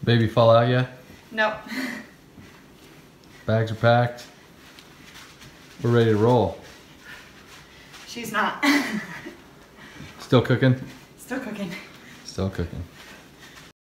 Baby fall out yet? Nope. Bags are packed. We're ready to roll. She's not. Still cooking? Still cooking. Still cooking.